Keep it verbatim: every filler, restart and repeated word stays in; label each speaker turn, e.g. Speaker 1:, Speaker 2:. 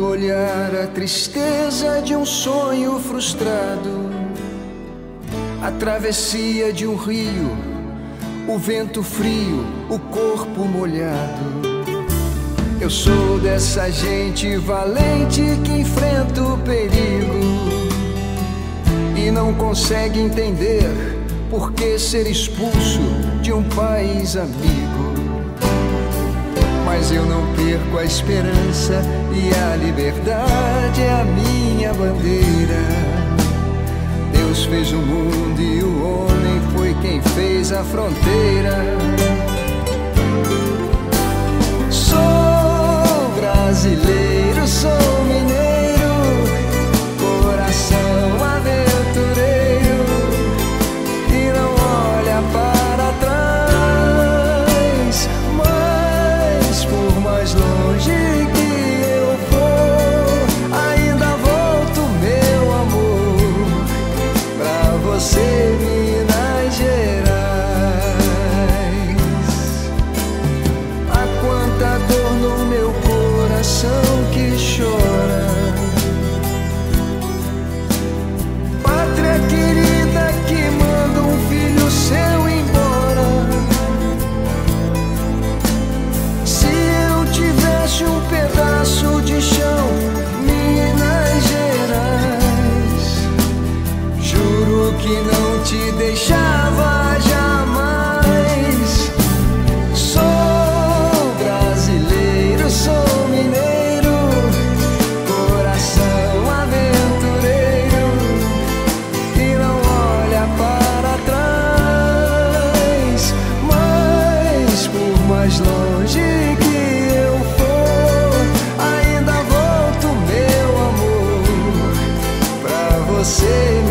Speaker 1: olhar a tristeza de um sonho frustrado, a travessia de um rio, o vento frio, o corpo molhado. Eu sou dessa gente valente que enfrenta o perigo e não consegue entender por que ser expulso de um país amigo. Mas eu não perco a esperança e a liberdade é a minha bandeira. Deus fez o mundo e o homem foi quem fez a fronteira. Sou brasileiro, sou mineiro, coração aventureiro e não olha para trás. Mas por mais longe que eu for, ainda volto, meu amor, pra você, Minas Gerais. Há quanta dor no meu coração que chora. Pátria querida que manda um filho seu embora. Se eu tivesse um pedaço de chão, Minas Gerais, juro que não te deixava jamais. Sou brasileiro, sou mineiro, coração aventureiro e não olha para trás. Mas por mais longe que eu for, ainda volto, meu amor, pra você.